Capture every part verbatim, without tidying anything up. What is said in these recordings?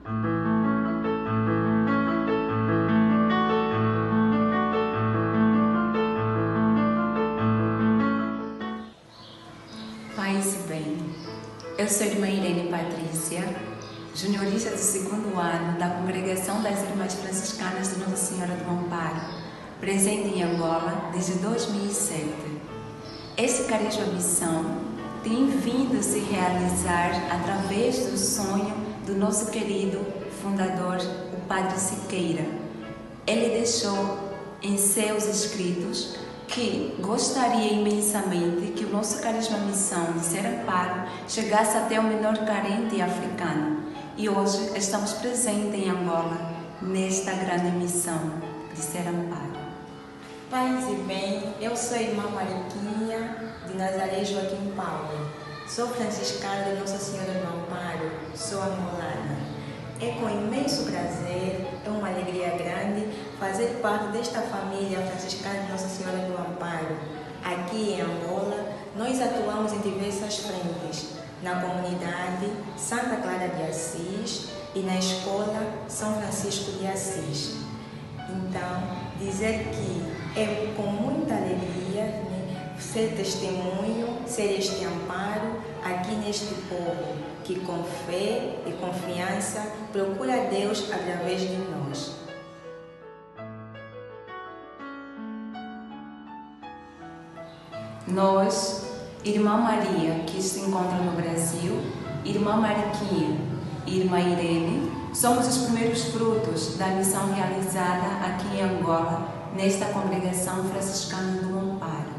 Paz e bem, eu sou a irmã Irene Patrícia, juniorista do segundo ano da Congregação das Irmãs Franciscanas de Nossa Senhora do Amparo, presente em Angola desde dois mil e sete. Este Carisma Missão tem vindo a se realizar através do sonho do nosso querido fundador, o Padre Siqueira. Ele deixou em seus escritos que gostaria imensamente que o nosso Carisma Missão de Ser Amparo chegasse até o menor carente africano. E hoje estamos presentes em Angola, nesta grande missão de Ser Amparo. Paz e bem, eu sou a irmã Mariquinha, de Nazaré Joaquim Paulo. Sou franciscana de Nossa Senhora do Amparo, sou angolana. É com imenso prazer, é uma alegria grande fazer parte desta família franciscana de Nossa Senhora do Amparo. Aqui em Angola, nós atuamos em diversas frentes, na comunidade Santa Clara de Assis e na escola São Francisco de Assis. Então, dizer que é com muita alegria, né, ser testemunho, ser este amparo aqui neste povo, que com fé e confiança procura Deus através de nós. Nós, Irmã Maria, que se encontra no Brasil, Irmã Mariquinha e Irmã Irene, somos os primeiros frutos da missão realizada aqui em Angola, nesta Congregação Franciscana do Amparo.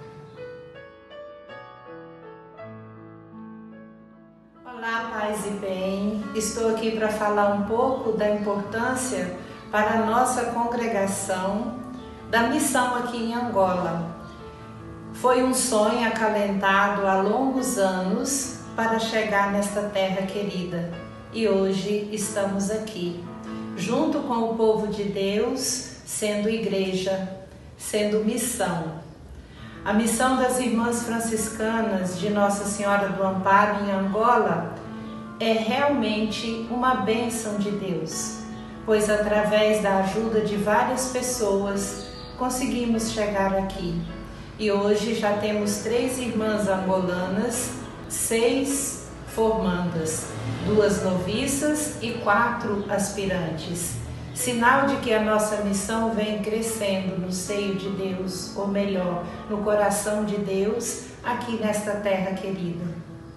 Olá, paz e bem. Estou aqui para falar um pouco da importância para a nossa congregação da missão aqui em Angola. Foi um sonho acalentado há longos anos para chegar nesta terra querida e hoje estamos aqui, junto com o povo de Deus, sendo igreja, sendo missão. A missão das Irmãs Franciscanas de Nossa Senhora do Amparo em Angola é realmente uma bênção de Deus, pois através da ajuda de várias pessoas conseguimos chegar aqui. E hoje já temos três irmãs angolanas, seis formandas, duas noviças e quatro aspirantes. Sinal de que a nossa missão vem crescendo no seio de Deus, ou melhor, no coração de Deus, aqui nesta terra querida.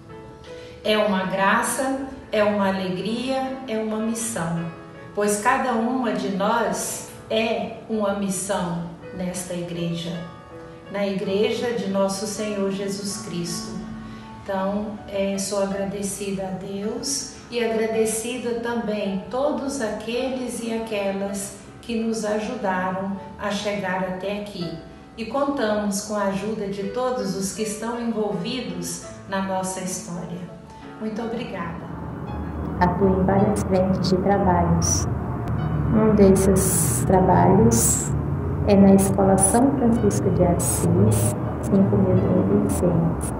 É uma graça, é uma alegria, é uma missão, pois cada uma de nós é uma missão nesta igreja, na igreja de nosso Senhor Jesus Cristo. Então, é, sou agradecida a Deus e agradecida também todos aqueles e aquelas que nos ajudaram a chegar até aqui. E contamos com a ajuda de todos os que estão envolvidos na nossa história. Muito obrigada. Atuo em várias frentes de trabalhos. Um desses trabalhos é na Escola São Francisco de Assis, cinco mil adolescentes,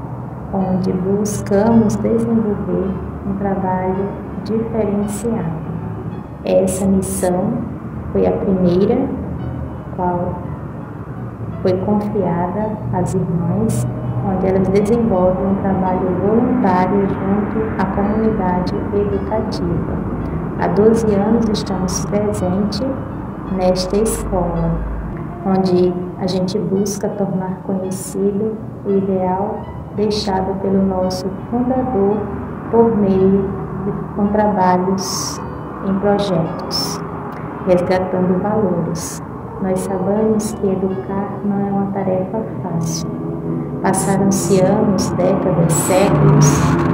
onde buscamos desenvolver um trabalho diferenciado. Essa missão foi a primeira qual foi confiada às irmãs, onde elas desenvolvem um trabalho voluntário junto à comunidade educativa. Há doze anos estamos presentes nesta escola, onde a gente busca tornar conhecido o ideal deixado pelo nosso fundador por meio de com trabalhos em projetos, resgatando valores. Nós sabemos que educar não é uma tarefa fácil. Passaram-se anos, décadas, séculos,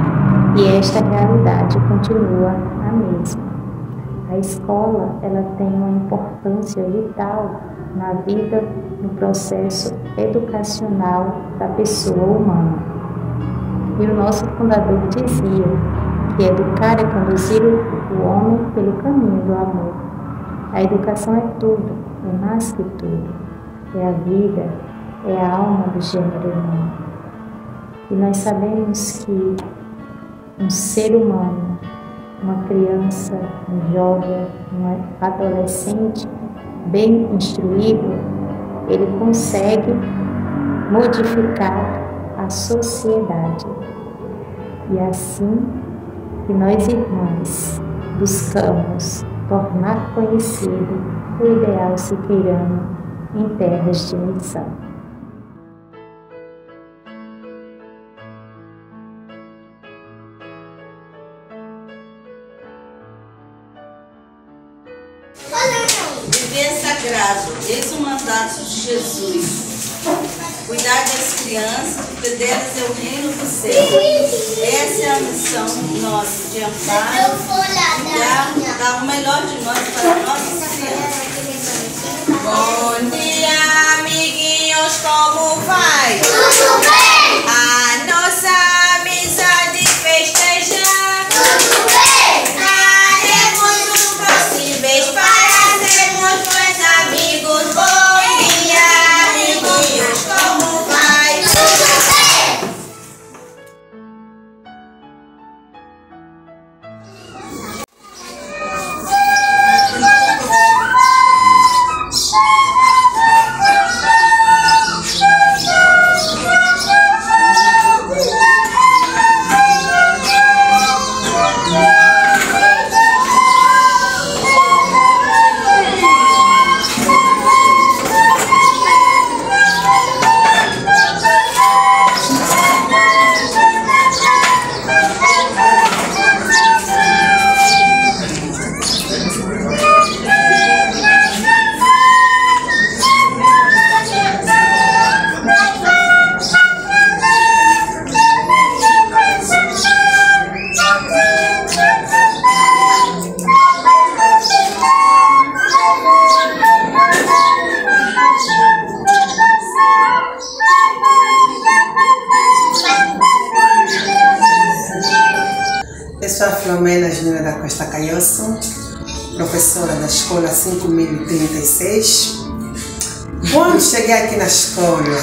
e esta realidade continua a mesma. A escola, ela tem uma importância vital na vida, no processo educacional da pessoa humana. E o nosso fundador dizia que educar é conduzir o homem pelo caminho do amor. A educação é tudo, é mais que tudo. É a vida, é a alma do gênero humano. E nós sabemos que um ser humano uma criança, um jovem, um adolescente bem instruído, ele consegue modificar a sociedade. E é assim que nós, irmãs, buscamos tornar conhecido o ideal siqueirano em terras de missão. Viver sagrado, eis o mandato de Jesus. Cuidar das crianças, porque delas é o reino do céu. Essa é a missão nossa de amparo, cuidar, dar o melhor de nós para nossas crianças. Bom dia, amiguinhos, como vai? Tudo bem! A nossa amizade festejar. Tudo bem! Daremos um próximo beijo para sermos bons amigos. Bom dia, amiguinhos, como vai? Tudo bem! Eu sou a Filomena Júnior da Costa Caiosso, professora da Escola cinco mil e trinta e seis. Quando cheguei aqui na escola,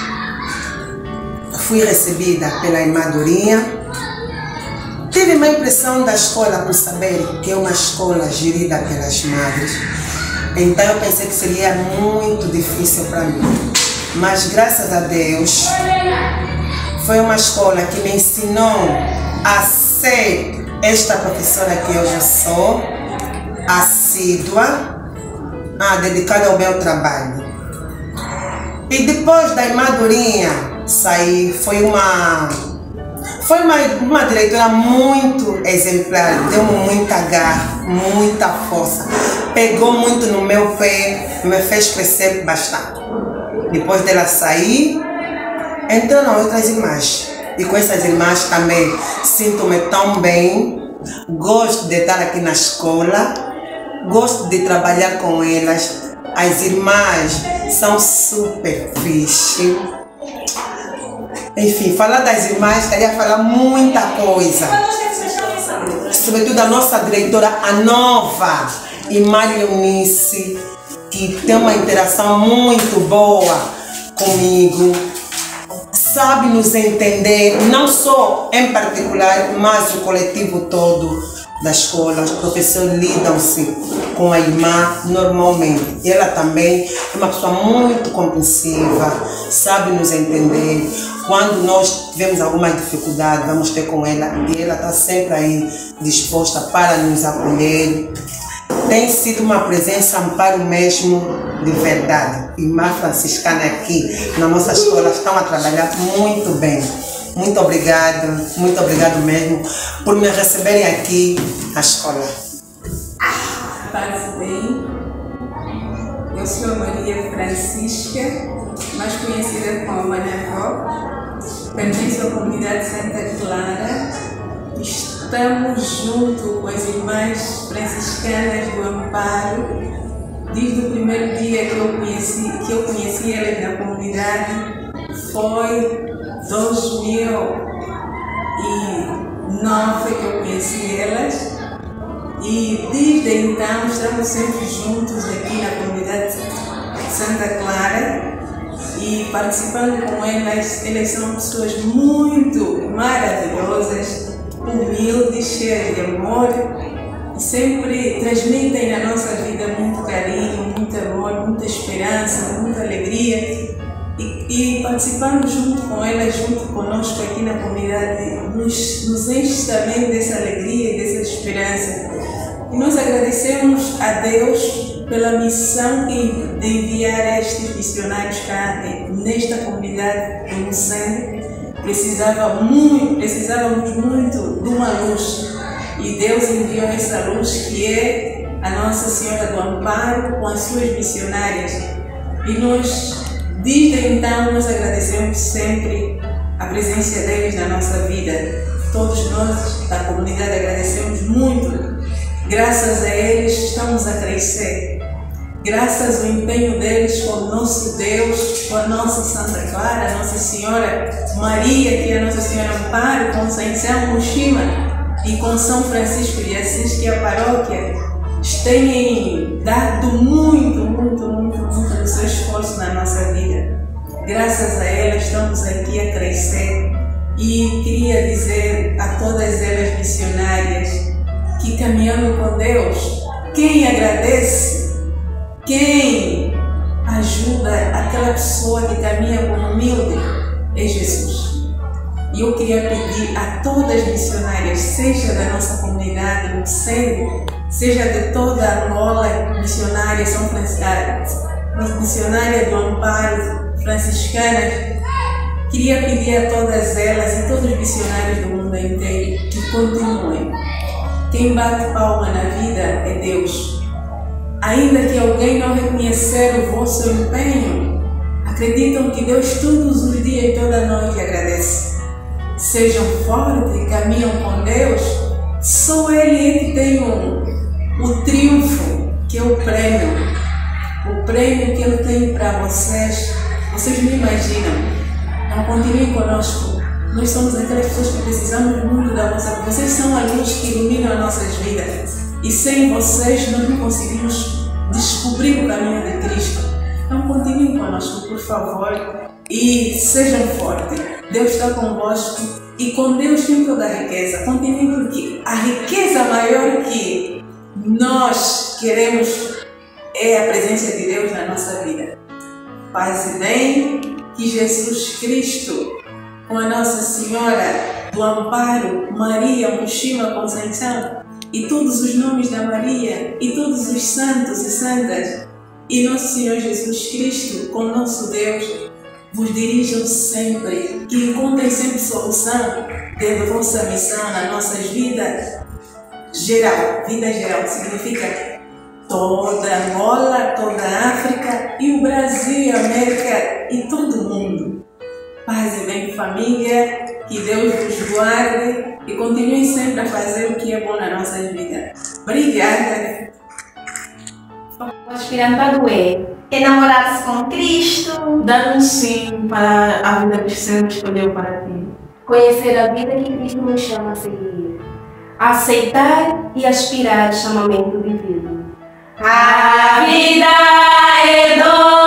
fui recebida pela irmã Dorinha. Tive uma impressão da escola por saber que é uma escola gerida pelas madres. Então eu pensei que seria muito difícil para mim. Mas graças a Deus, foi uma escola que me ensinou a ser esta professora que hoje eu sou, assídua, ah, dedicada ao meu trabalho. E depois da irmã Dorinha sair, foi uma, foi uma, uma diretora muito exemplar, deu muita garra, muita força, pegou muito no meu pé, me fez crescer bastante. Depois dela sair, entraram outras irmãs. E com essas irmãs também sinto-me tão bem, gosto de estar aqui na escola, gosto de trabalhar com elas. As irmãs são super fixe. Enfim, falar das irmãs, queria falar muita coisa. Sobretudo a nossa diretora, a nova, irmã Leonice, que tem uma interação muito boa comigo. Sabe nos entender, não só em particular, mas o coletivo todo da escola. Os professores lidam-se com a irmã normalmente. E ela também é uma pessoa muito compreensiva, sabe nos entender. Quando nós tivemos alguma dificuldade, vamos ter com ela, e ela está sempre aí disposta para nos acolher. Tem sido uma presença, amparo mesmo de verdade. Irmã franciscana aqui na nossa escola estão a trabalhar muito bem. Muito obrigada, muito obrigado mesmo por me receberem aqui na escola. Paz bem, eu sou a Maria Francisca, mais conhecida como Manavó, pertenço à comunidade Santa Clara. Estamos junto com as irmãs franciscanas do Amparo desde o primeiro dia que eu conheci, que eu conheci elas na comunidade. Foi dois mil e nove que eu conheci elas, e desde então estamos sempre juntos aqui na comunidade Santa Clara e participando com elas. Elas são pessoas muito maravilhosas, humildes, cheias de amor e sempre transmitem na nossa vida muito carinho, muito amor, muita esperança, muita alegria. E, e participando junto com elas, junto conosco aqui na comunidade, nos, nos enche também dessa alegria e dessa esperança. E nós agradecemos a Deus pela missão de enviar estes missionários cá nesta comunidade do Moçambique. Precisava muito, precisávamos muito de uma luz, e Deus enviou essa luz que é a Nossa Senhora do Amparo com as suas missionárias. E nós, desde então, nós agradecemos sempre a presença deles na nossa vida. Todos nós da comunidade agradecemos muito. Graças a eles estamos a crescer. Graças ao empenho deles com o nosso Deus, com a nossa Santa Clara, a Nossa Senhora Maria, que é a Nossa Senhora Amparo, com São Moshima e com São Francisco de Assis, que é a paróquia, têm dado muito, muito, muito, muito do seu esforço na nossa vida. Graças a elas estamos aqui a crescer. E queria dizer a todas elas missionárias que, caminhando com Deus, quem agradece, quem ajuda aquela pessoa que caminha como humilde é Jesus. E eu queria pedir a todas as missionárias, seja da nossa comunidade, no centro, seja de toda a Angola, missionárias são missionárias do Amparo, franciscanas, queria pedir a todas elas e todos os missionários do mundo inteiro que continuem. Quem bate palma na vida é Deus. Ainda que alguém não reconhecer o vosso empenho, acreditam que Deus todos os dias e toda noite agradece. Sejam fortes e caminham com Deus. Só Ele é que tem um, o triunfo, que é o prêmio. O prêmio que Ele tem para vocês, vocês não imaginam. Então continuem conosco. Nós somos aquelas pessoas que precisamos muito da vossa. Vocês são a luz que ilumina as nossas vidas. E sem vocês nós não conseguimos descobrir o caminho de Cristo. Então continuem conosco, por favor, e sejam fortes. Deus está convosco e com Deus tem toda a riqueza. Continuem, porque a riqueza maior que nós queremos é a presença de Deus na nossa vida. Paz e bem, que Jesus Cristo, com a Nossa Senhora do Amparo, Maria, Moshima, Conceição, e todos os nomes da Maria, e todos os santos e santas, e Nosso Senhor Jesus Cristo, com nosso Deus, vos dirijam sempre, que encontrem sempre solução da vossa missão nas nossas vidas geral. Vida geral significa toda Angola, toda a África, e o Brasil, a América e todo o mundo. Paz e bem, família, que Deus vos guarde e continuem sempre a fazer o que é bom na nossa vida. Obrigada. O aspirantado é enamorar-se com Cristo, dar um sim para a vida que o Senhor escolheu para ti, conhecer a vida que Cristo nos chama a seguir, aceitar e aspirar o chamamento divino. A vida é doce.